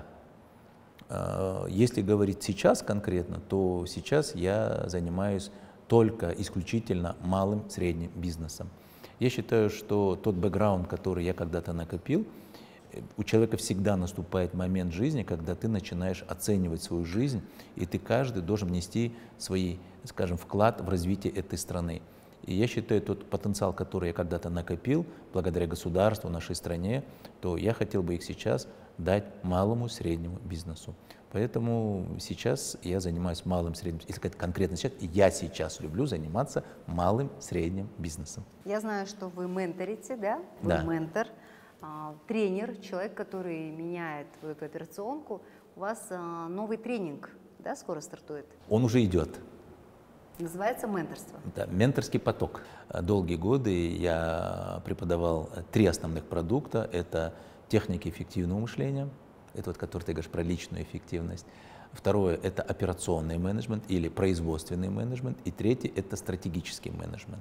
Если говорить сейчас конкретно, то сейчас я занимаюсь только исключительно малым, средним бизнесом. Я считаю, что тот бэкграунд, который я когда-то накопил, у человека всегда наступает момент жизни, когда ты начинаешь оценивать свою жизнь, и ты каждый должен внести свой, скажем, вклад в развитие этой страны. И я считаю, тот потенциал, который я когда-то накопил, благодаря государству, нашей стране, то я хотел бы их сейчас дать малому, среднему бизнесу. Поэтому сейчас я занимаюсь малым, средним, если сказать конкретно сейчас, я сейчас люблю заниматься малым, средним бизнесом. Я знаю, что вы менторите, да? Вы Да. ментор, тренер, человек, который меняет твою операционку. У вас новый тренинг, да, скоро стартует? Он уже идет. Называется менторство. Да, менторский поток. Долгие годы я преподавал три основных продукта. Это техники эффективного мышления, это вот, который ты говоришь про личную эффективность. Второе – это операционный менеджмент или производственный менеджмент. И третье – это стратегический менеджмент.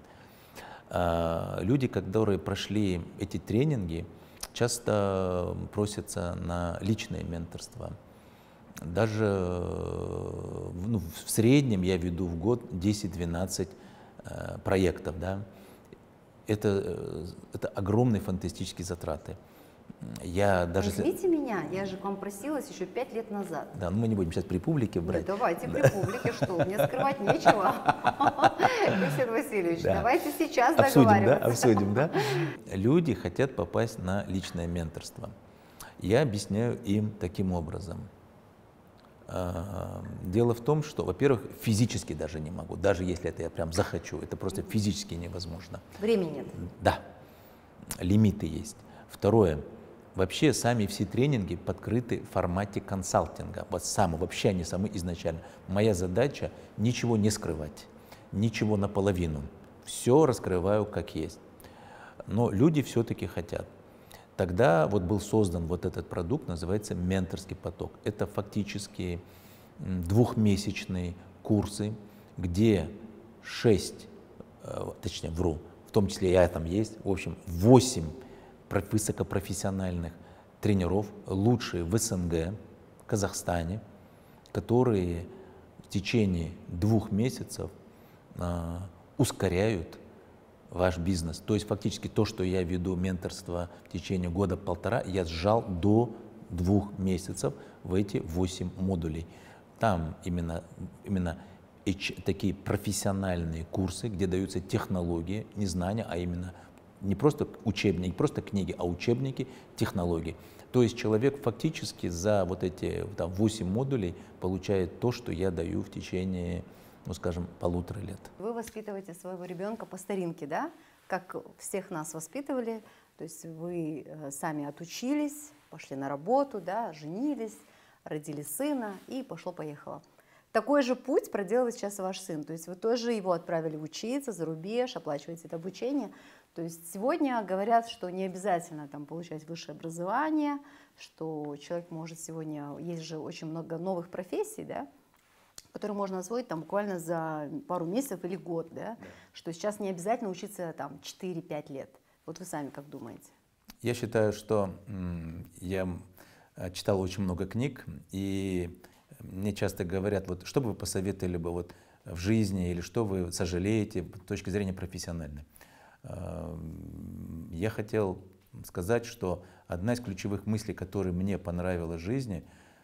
Люди, которые прошли эти тренинги, часто просятся на личное менторство. Даже ну, в среднем я веду в год десять-двенадцать э, проектов. Да? Это, это огромные фантастические затраты. Я даже... Возьмите меня, я же к вам просилась еще пять лет назад. Да, ну мы не будем сейчас при публике брать. Да, давайте при публике, что, мне скрывать нечего. Евгений Васильевич, Да. давайте сейчас Обсудим, да? договариваться. Обсудим, да? Люди хотят попасть на личное менторство. Я объясняю им таким образом. Дело в том, что, во-первых, физически даже не могу, даже если это я прям захочу, это просто физически невозможно. Времени нет. Да, лимиты есть. Второе, вообще сами все тренинги подкрыты в формате консалтинга. Вот сам, вообще они самы изначально. Моя задача ничего не скрывать, ничего наполовину. Все раскрываю как есть. Но люди все-таки хотят. Тогда вот был создан вот этот продукт, называется «Менторский поток». Это фактически двухмесячные курсы, где шесть, точнее вру, в том числе я там есть, в общем, восемь высокопрофессиональных тренеров, лучшие в СНГ, в Казахстане, которые в течение двух месяцев э, ускоряют ваш бизнес. То есть фактически то, что я веду менторство в течение года-полтора, я сжал до двух месяцев в эти восемь модулей. Там именно, именно такие профессиональные курсы, где даются технологии, не знания, а именно не просто учебники, не просто книги, а учебники, технологии. То есть человек фактически за вот эти там, восемь модулей получает то, что я даю в течение, ну скажем, полутора лет. Вы воспитываете своего ребенка по старинке, да? Как всех нас воспитывали. То есть вы сами отучились, пошли на работу, да, женились, родили сына и пошло-поехало. Такой же путь проделывает сейчас ваш сын. То есть вы тоже его отправили учиться за рубеж, оплачиваете это обучение. То есть сегодня говорят, что не обязательно там, получать высшее образование, что человек может сегодня, есть же очень много новых профессий, да, которые можно освоить там, буквально за пару месяцев или год, да? Да. Что сейчас не обязательно учиться там четыре-пять лет. Вот вы сами как думаете? Я считаю, что я читал очень много книг, и мне часто говорят, вот что бы вы посоветовали бы вот в жизни или что вы сожалеете с точки зрения профессиональной. Я хотел сказать, что одна из ключевых мыслей, которые мне понравилась в жизни,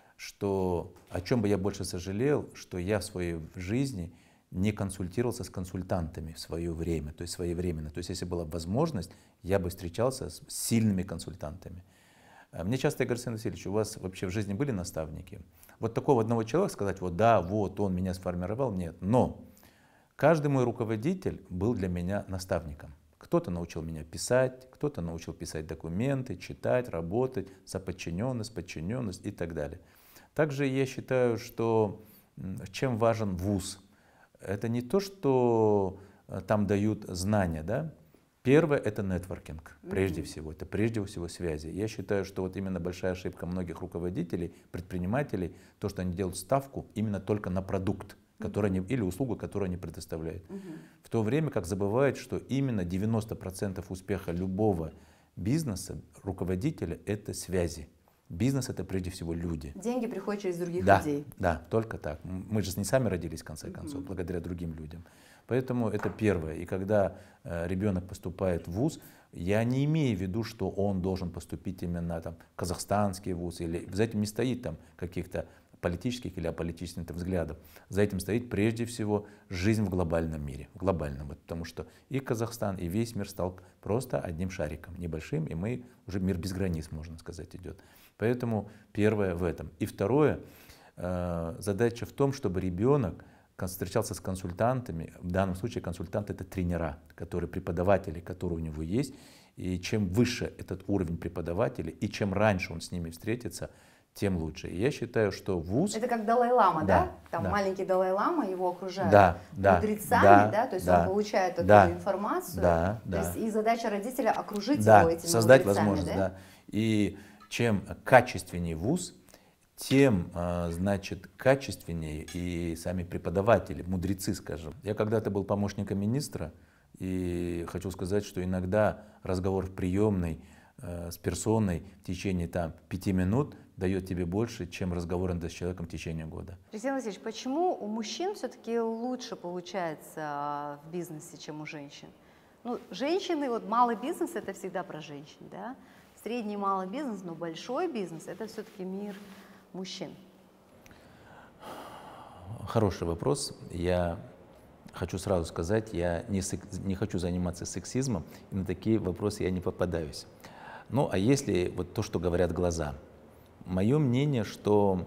что о чем бы я больше сожалел, что я в своей жизни не консультировался с консультантами в свое время, то есть своевременно. То есть если была возможность, я бы встречался с сильными консультантами. Мне часто говорят: Александр Васильевич, у вас вообще в жизни были наставники? Вот такого одного человека сказать, вот да, вот он меня сформировал, нет. Но каждый мой руководитель был для меня наставником. Кто-то научил меня писать, кто-то научил писать документы, читать, работать, соподчиненность, подчиненность и так далее. Также я считаю, что чем важен вуз? Это не то, что там дают знания, да? Первое — это нетворкинг, прежде mm-hmm. всего, это прежде всего связи. Я считаю, что вот именно большая ошибка многих руководителей, предпринимателей, то, что они делают ставку именно только на продукт, который они, или услугу, которую они предоставляют. Mm-hmm. В то время как забывают, что именно девяносто процентов успеха любого бизнеса, руководителя — это связи. Бизнес — это прежде всего люди. Деньги приходят через других да, людей. Да, только так. Мы же не сами родились, в конце концов, mm-hmm. благодаря другим людям. Поэтому это первое. И когда э, ребенок поступает в вуз, я не имею в виду, что он должен поступить именно там, в казахстанский вуз, или за этим не стоит там каких-то политических или аполитических взглядов. За этим стоит прежде всего жизнь в глобальном мире, в глобальном, вот, потому что и Казахстан, и весь мир стал просто одним шариком, небольшим, и мы уже мир без границ, можно сказать, идет. Поэтому первое в этом. И второе, э, задача в том, чтобы ребенок встречался с консультантами. В данном случае консультанты — это тренера, которые преподаватели, которые у него есть. И чем выше этот уровень преподавателей, и чем раньше он с ними встретится, тем лучше. И я считаю, что вуз... Это как Далай-лама, да? да? Там да. маленький Далай-лама, его окружают да, да, мудрецами, да, да? То есть да, он получает эту да, информацию. Да, То да. есть и задача родителя — окружить да, его этими создать мудрецами, возможность, да? да. И чем качественнее вуз, тем, значит, качественнее и сами преподаватели, мудрецы, скажем. Я когда-то был помощником министра, и хочу сказать, что иногда разговор в приемной э, с персоной в течение там, пяти минут дает тебе больше, чем разговор с человеком в течение года. Александр Васильевич, почему у мужчин все-таки лучше получается в бизнесе, чем у женщин? Ну, женщины, вот малый бизнес — это всегда про женщин, да? Средний малый бизнес, но большой бизнес — это все-таки мир мужчин. Хороший вопрос. Я хочу сразу сказать, я не, не хочу заниматься сексизмом, и на такие вопросы я не попадаюсь. Ну, а если вот то, что говорят глаза? Мое мнение, что,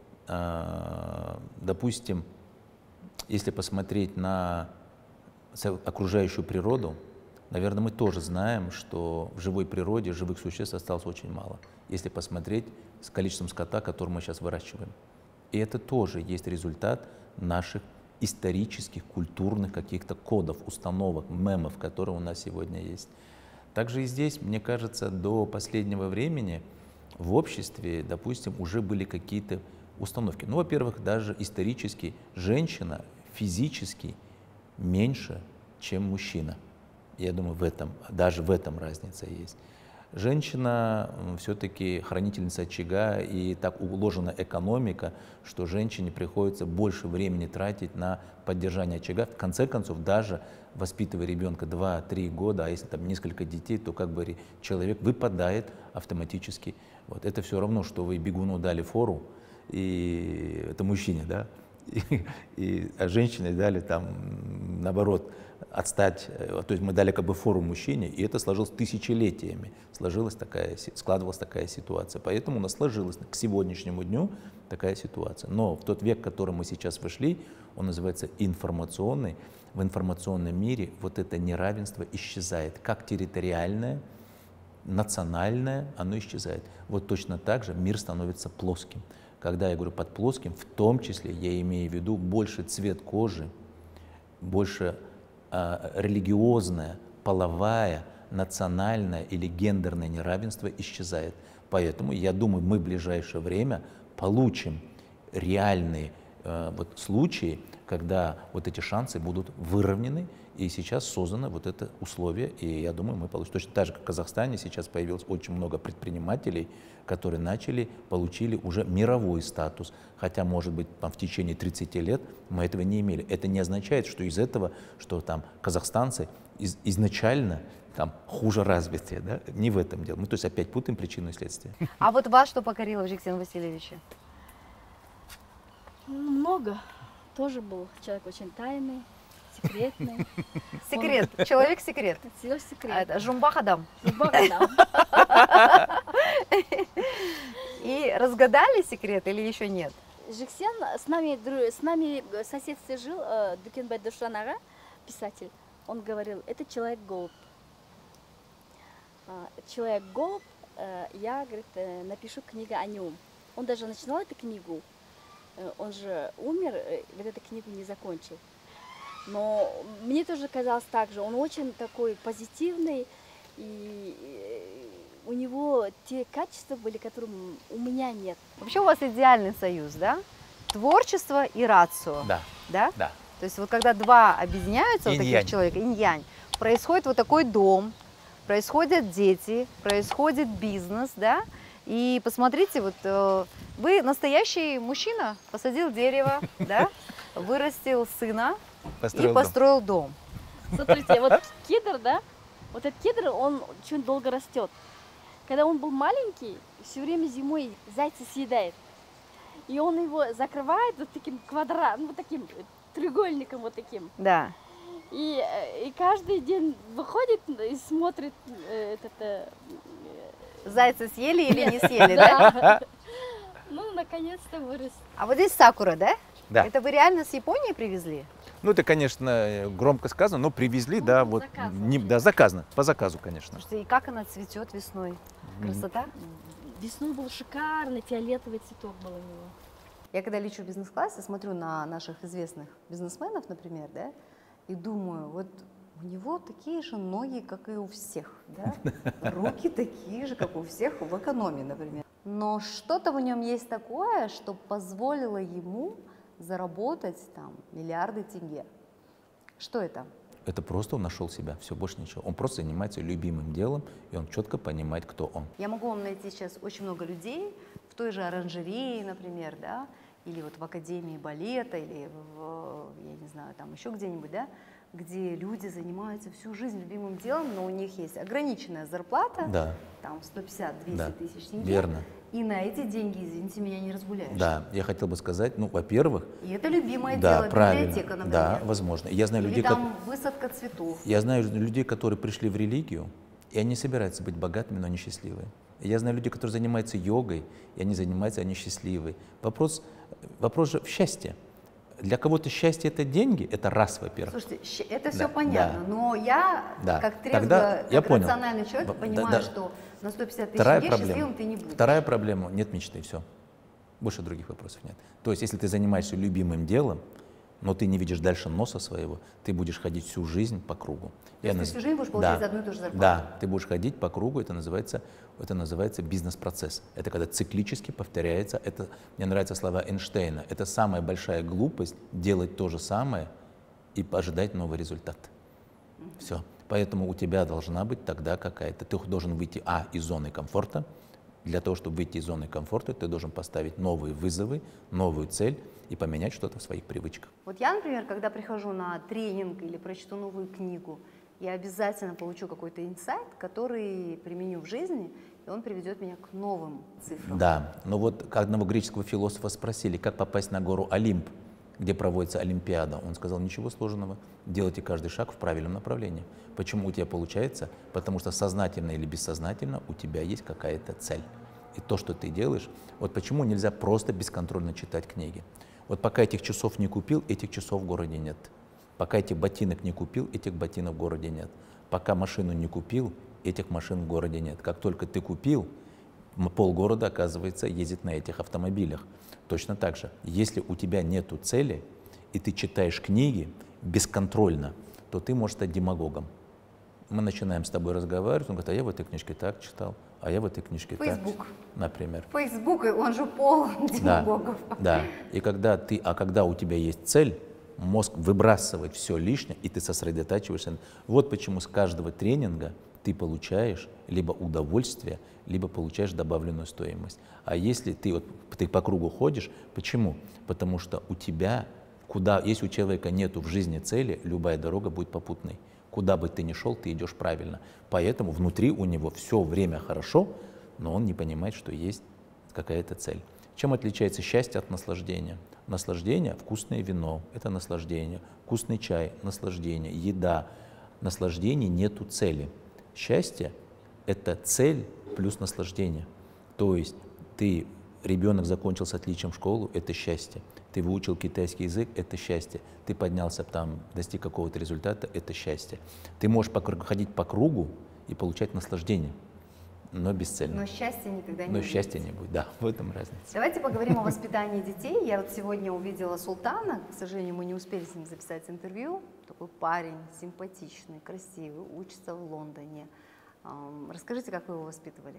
э, допустим, если посмотреть на окружающую природу, наверное, мы тоже знаем, что в живой природе живых существ осталось очень мало, если посмотреть с количеством скота, который мы сейчас выращиваем. И это тоже есть результат наших исторических, культурных каких-то кодов, установок, мемов, которые у нас сегодня есть. Также и здесь, мне кажется, до последнего времени в обществе, допустим, уже были какие-то установки. Ну, во-первых, даже исторически женщина физически меньше, чем мужчина. Я думаю, в этом, даже в этом разница есть. Женщина все-таки хранительница очага, и так уложена экономика, что женщине приходится больше времени тратить на поддержание очага. В конце концов, даже воспитывая ребенка два-три года, а если там несколько детей, то как бы человек выпадает автоматически. Вот. Это все равно, что вы бегуну дали фору, и это мужчине, да, и, и, а женщине дали там, наоборот, отстать, то есть мы дали как бы фору мужчине, и это сложилось тысячелетиями, сложилась такая, складывалась такая ситуация. Поэтому у нас сложилась к сегодняшнему дню такая ситуация. Но в тот век, в который мы сейчас вошли, он называется информационный. В информационном мире вот это неравенство исчезает, как территориальное, национальное, оно исчезает. Вот точно так же мир становится плоским. Когда я говорю под плоским, в том числе я имею в виду больше цвет кожи, больше э, религиозное, половая, национальное или гендерное неравенство исчезает. Поэтому я думаю, мы в ближайшее время получим реальные э, вот случаи, когда вот эти шансы будут выровнены, и сейчас создано вот это условие, и я думаю, мы получим. Точно так же, как в Казахстане сейчас появилось очень много предпринимателей, которые начали, получили уже мировой статус, хотя, может быть, там, в течение тридцати лет мы этого не имели. Это не означает, что из этого, что там казахстанцы из, изначально там хуже развитые, да? Не в этом дело. Мы, то есть, опять путаем причину и следствие. А вот вас что покорило в Жексене Васильевиче? Много. Тоже был человек очень тайный, секретный. Секрет, человек-секрет. Все А секрет. это Жумбах Адам. Богдан. И разгадали секрет или еще нет? Жексен с нами, дру- с нами в соседстве жил э, Дукенбай Душан ага, писатель. Он говорил, это человек-голубь. А, Человек-голубь, э, я, говорит, э, напишу книгу о нем. Он даже начинал эту книгу. Э, Он же умер, э, вот эту книгу не закончил. Но мне тоже казалось так же. Он очень такой позитивный, и э, у него те качества были, которые у меня нет. Вообще у вас идеальный союз, да? Творчество и рацио. Да, Да? да. То есть вот когда два объединяются, вот таких Инь-янь. человек, инь-янь, происходит вот такой дом, происходят дети, происходит бизнес, да? И посмотрите, вот э, вы настоящий мужчина, посадил дерево, да? Вырастил сына и Построил дом. построил дом. Смотрите, вот кедр, да? Вот этот кедр, он очень долго растет. Когда он был маленький, все время зимой зайцы съедает. И он его закрывает вот таким квадратом, ну, вот таким треугольником вот таким. Да. И, э, и каждый день выходит и смотрит э, этот... э, Зайцы съели или не съели, да? да. Ну, наконец-то вырос. А вот здесь сакура, да? Да. Это вы реально с Японии привезли? Ну, это, конечно, громко сказано, но привезли, Ну, да, по вот, заказу. не, да, заказано, по заказу, конечно. Слушайте, и как она цветет весной? Красота? Весной был шикарный фиолетовый цветок был у него. Я когда лечу в бизнес-классе, смотрю на наших известных бизнесменов, например, да, и думаю, вот у него такие же ноги, как и у всех, да? Руки такие же, как у всех в экономии, например. Но что-то в нем есть такое, что позволило ему заработать там миллиарды тенге. Что это? Это просто он нашел себя, все, больше ничего. Он просто занимается любимым делом, и он четко понимает, кто он. Я могу вам найти сейчас очень много людей в той же оранжерее, например, да, или вот в академии балета, или в, я не знаю, там еще где-нибудь, да, где люди занимаются всю жизнь любимым делом, но у них есть ограниченная зарплата, Да, там сто пятьдесят - двести да, тысяч тенге, верно. и на эти деньги, извините меня, не разбуляешь. Да, я хотел бы сказать, ну, во-первых, И это любимое да, дело, правильно, библиотека, например. да, возможно. Я знаю Или людей, там как- высадка цветов. я знаю людей, которые пришли в религию, и они собираются быть богатыми, но они счастливые. Я знаю людей, которые занимаются йогой, и они занимаются, они счастливые. Вопрос, вопрос же в счастье. Для кого-то счастье — это деньги, это раз, во-первых. Слушайте, щ- это Да, все понятно, да. но я, Да. как трезвый, Тогда как я понял. рациональный человек, Да, понимаю, да. что на сто пятьдесят тысяч Вторая тенге проблема. счастливым ты не будешь. Вторая проблема — нет мечты, все. Больше других вопросов нет. То есть, если ты занимаешься любимым делом, но ты не видишь дальше носа своего, ты будешь ходить всю жизнь по кругу. То есть Я ты наз- всю жизнь будешь получать Да, одну и ту же зарплату? Да, ты будешь ходить по кругу, это называется, это называется бизнес-процесс. Это когда циклически повторяется, это, мне нравятся слова Эйнштейна, это самая большая глупость делать то же самое и ожидать новый результат. Все. Поэтому у тебя должна быть тогда какая-то, ты должен выйти, а, из зоны комфорта. Для того, чтобы выйти из зоны комфорта, ты должен поставить новые вызовы, новую цель и поменять что-то в своих привычках. Вот я, например, когда прихожу на тренинг или прочту новую книгу, я обязательно получу какой-то инсайт, который применю в жизни, и он приведет меня к новым цифрам. Да, но вот одного греческого философа спросили, как попасть на гору Олимп, где проводится Олимпиада. Он сказал, ничего сложного, делайте каждый шаг в правильном направлении. Почему у тебя получается? Потому что сознательно или бессознательно у тебя есть какая-то цель. И то, что ты делаешь, вот почему нельзя просто бесконтрольно читать книги. Вот пока этих часов не купил, этих часов в городе нет. Пока этих ботинок не купил, этих ботинок в городе нет. Пока машину не купил, этих машин в городе нет. Как только ты купил, м- полгорода, оказывается, ездит на этих автомобилях. Точно так же, если у тебя нету цели, и ты читаешь книги бесконтрольно, то ты можешь стать демагогом. Мы начинаем с тобой разговаривать, он говорит, а я в этой книжке так читал, а я в этой книжке так Facebook. читал, например. Фейсбук, он же полон демагогов. Да, да. И когда ты, а когда у тебя есть цель, мозг выбрасывает все лишнее, и ты сосредотачиваешься. Вот почему с каждого тренинга ты получаешь либо удовольствие, либо получаешь добавленную стоимость. А если ты, вот, ты по кругу ходишь, почему? Потому что у тебя, куда, если у человека нету в жизни цели, любая дорога будет попутной. Куда бы ты ни шел, ты идешь правильно. Поэтому внутри у него все время хорошо, но он не понимает, что есть какая-то цель. Чем отличается счастье от наслаждения? Наслаждение – вкусное вино, это наслаждение. Вкусный чай – наслаждение. Еда – наслаждение, нету цели. Счастье – это цель плюс наслаждение. То есть ты, ребенок закончил с отличием школу – это счастье. Ты выучил китайский язык – это счастье. Ты поднялся там, достиг какого-то результата – это счастье. Ты можешь ходить по кругу и получать наслаждение, но бесцельно. Но счастья никогда не Но будет. счастья не будет, да, в этом разница. Давайте поговорим о воспитании детей. Я вот сегодня увидела Султана, к сожалению, мы не успели с ним записать интервью. Такой парень, симпатичный, красивый, учится в Лондоне. Расскажите, как вы его воспитывали?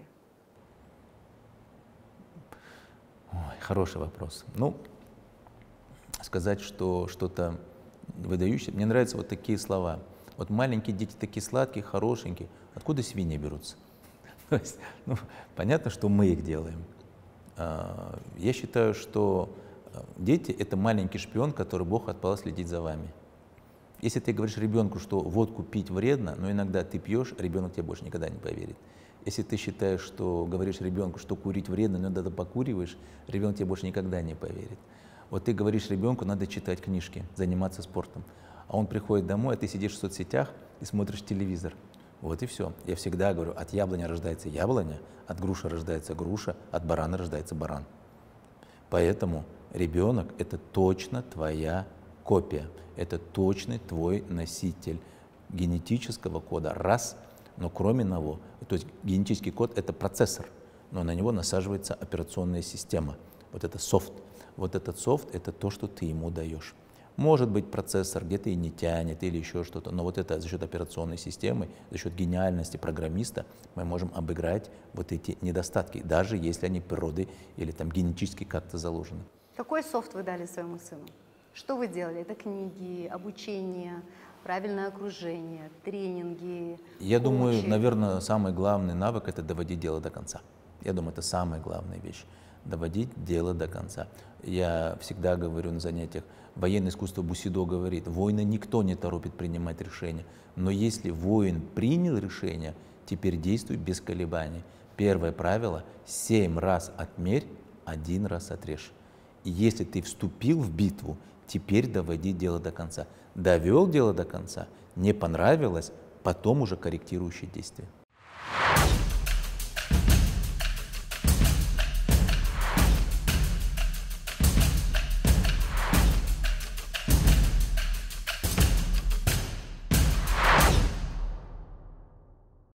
Ой, хороший вопрос. Ну, сказать, что что-то выдающее. Мне нравятся вот такие слова. Вот маленькие дети такие сладкие, хорошенькие. Откуда свиньи берутся? То есть, ну, понятно, что мы их делаем. Я считаю, что дети – это маленький шпион, который Бог отправил следить за вами. Если ты говоришь ребенку, что водку пить вредно, но иногда ты пьешь, ребенок тебе больше никогда не поверит. Если ты считаешь, что говоришь ребенку, что курить вредно, но иногда ты покуриваешь, ребенок тебе больше никогда не поверит. Вот ты говоришь ребенку, надо читать книжки, заниматься спортом. А он приходит домой, а ты сидишь в соцсетях и смотришь телевизор. Вот и все. Я всегда говорю, от яблони рождается яблоня, от груши рождается груша, от барана рождается баран. Поэтому ребенок – это точно твоя копия, это точный твой носитель генетического кода, раз, но кроме того, то есть генетический код – это процессор, но на него насаживается операционная система, вот это софт. Вот этот софт – это то, что ты ему даешь. Может быть, процессор где-то и не тянет или еще что-то, но вот это за счет операционной системы, за счет гениальности программиста мы можем обыграть вот эти недостатки, даже если они природой или там генетически как-то заложены. Какой софт вы дали своему сыну? Что вы делали? Это книги, обучение, правильное окружение, тренинги, Я коучи? думаю, наверное, самый главный навык – это доводить дело до конца. Я думаю, это самая главная вещь. Доводить дело до конца. Я всегда говорю на занятиях, военное искусство Бусидо говорит, воина никто не торопит принимать решения, но если воин принял решение, теперь действуй без колебаний. Первое правило – семь раз отмерь, один раз отрежь. И если ты вступил в битву, теперь доводи дело до конца. Довел дело до конца, не понравилось, потом уже корректирующие действия.